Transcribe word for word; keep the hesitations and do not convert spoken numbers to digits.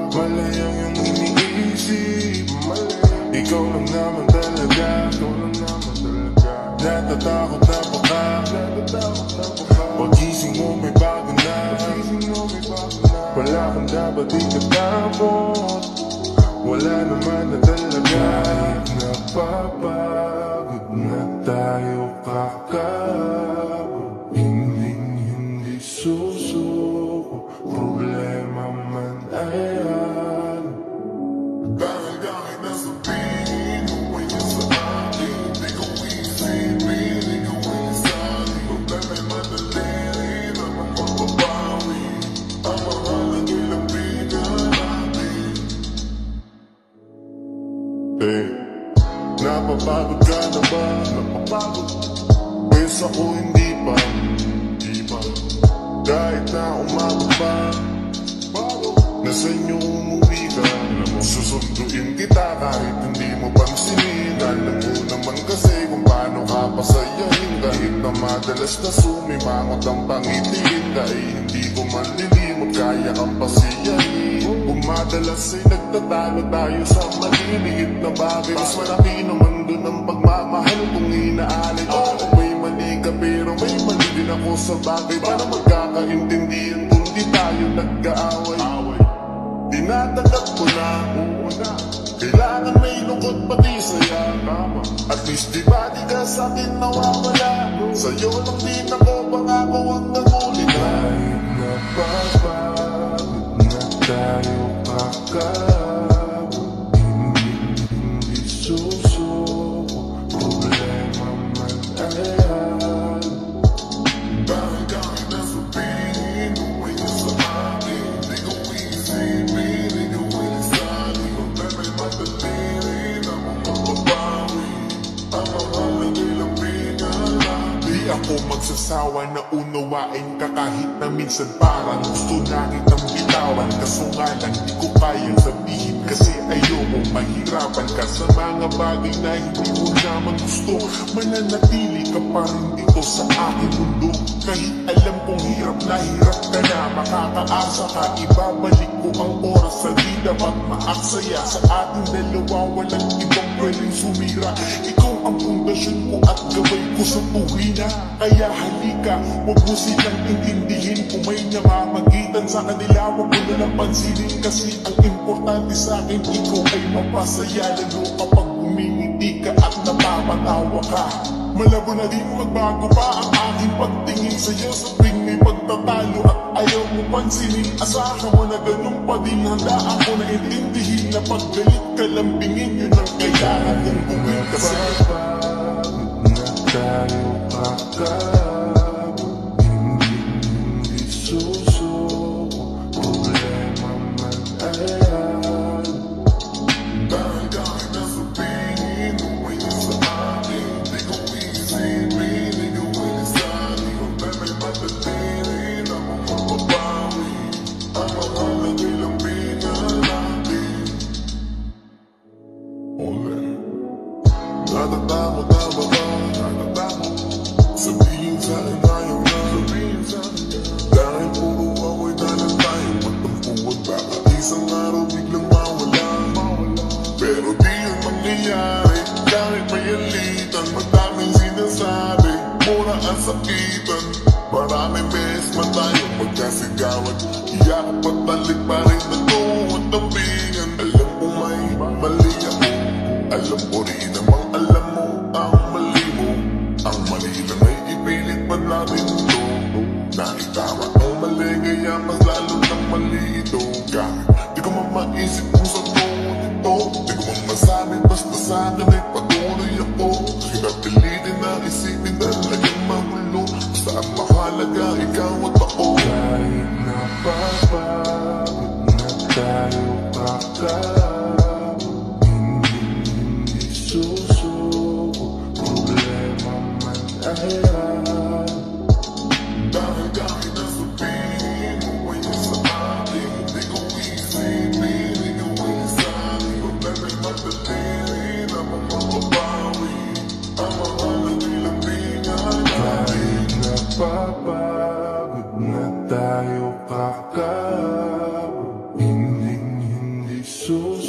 Mali ang iyong iniisip, ikaw lang naman talaga. Natatakot na baka pagising mo may bago na. Wala kang dapat ikatapot, wala naman na talaga. Napapagod na tayo kakabot, hindi hindi susuko, problema man ayan. Dahil kahit nasabihin mo ay sa akin, di ko isipin, di ko inisali. Problema'y madali rin ang magpapabawi, ang mahalang ilapitan natin. Eh, napapagod ka na ba? Napapagod? Pues ako hindi pa, hindi pa. Kahit na umabot pa, nasa inyo umuwi ka. Susunduin kita kahit hindi mo pansinin. Alam mo naman kasi kung paano ka pasayahin. Kahit na madalas na sumimangot ang pangitiin, kahit hindi ko man lilimot, kaya kang pasiyahin. Kung madalas ay nagtatalo tayo sa maliliit na bagay, mas malaki naman dun ang pagmamahal kung inaalin. Oo, may mali ka pero may mali din ako sa bagay, para magkakaintindihan kung di tayo nagkaaway. Dinadagat ko na, kailangan may lungkot pati saya. At least di ba di ka sa'kin nawawala, sa'yo lang din ako pangako hanggang huli na. Kahit napapagod na tayo kakabot, hindi hindi susuko, problema man ayan. Dahil kahit nasabihin mo ay sa akin, di ko isipin, di ko inisali. Problema'y madali rin ang magpapabawi, ang mahalang ilapitan natin. Di ako magsasawa na unawain ka kahit na minsan parang gusto na kitang bitawan. Kaso nga lang di ko kayang sabihin kasi ayoko mahirapan ka sa mga bagay na hindi mo naman gusto. Mananatili ka pa rin dito sa aking mundo, kahit alam kong hirap na hirap ka na. Makakaasa ka, ibabalik ko ang oras sa di dapat maaksaya. Sa ating dalawa walang ibang pwedeng sumira. Ikaw ang pundasyon ko at gabay ko sa tuwina. Kaya halika, huwag mo silang intindihin. Kung may namamagitan sa kanila, huwag mo na lang pansinin. Kasi ang importante sa akin, ikaw ay mapasaya. Lalo kapag umingiti ka at napapatawa ka. Malabo na din magbago pa ang aking pagtingin sa'yo sa tuwing may pagtatalo at ayaw mo pansinin. Asahan mo na ganun pa din, handa ako na intindihin na paggalit ka lambingin. Yun ang kailangan kong gawin kasi napapagod na tayo kakabot, hindi hindi susuko, problema man ayan. Dahil kahit nasabihin mo ay sa akin, di ko isipin, di ko inisali. Problema'y madali rin ang magpapabawi, ang mahalang ilapitan natin. Ole, natatakot na ba ka? Natatakot? Sabihin sa'kin ayaw na, sabihin sa'kin na. Dahil puro away na lang tayo magtampuan, baka isang araw biglang mawala. Pero di yun mangyayari, kahit may alitan, madaming sinasabi, mura ang sakitan. Maraming beses man tayo magkasigawan, iyak at balik pa rin na tuwat tambingan. Alam ko may mali ako, alam ko rin namang alam mo ang mali mo. Ang mali lang ay ipilit pa natin ito, nakitama ang mali kaya mas lalo ng mali ito. Kahit di ko man maisip kung sa tuon ito, di ko man masabi basta sa akin ay patuloy ako. Kahit pilitin na isipin talagang magulo, basta ang mahalaga ikaw at ako. Kahit napapagod na tayo kakabot, hindi hindi susuko, problema man ayan. Dahil kahit nasabihin mo ay sa akin, di ko isipin, di ko inisali. Problema'y madali rin ang mga så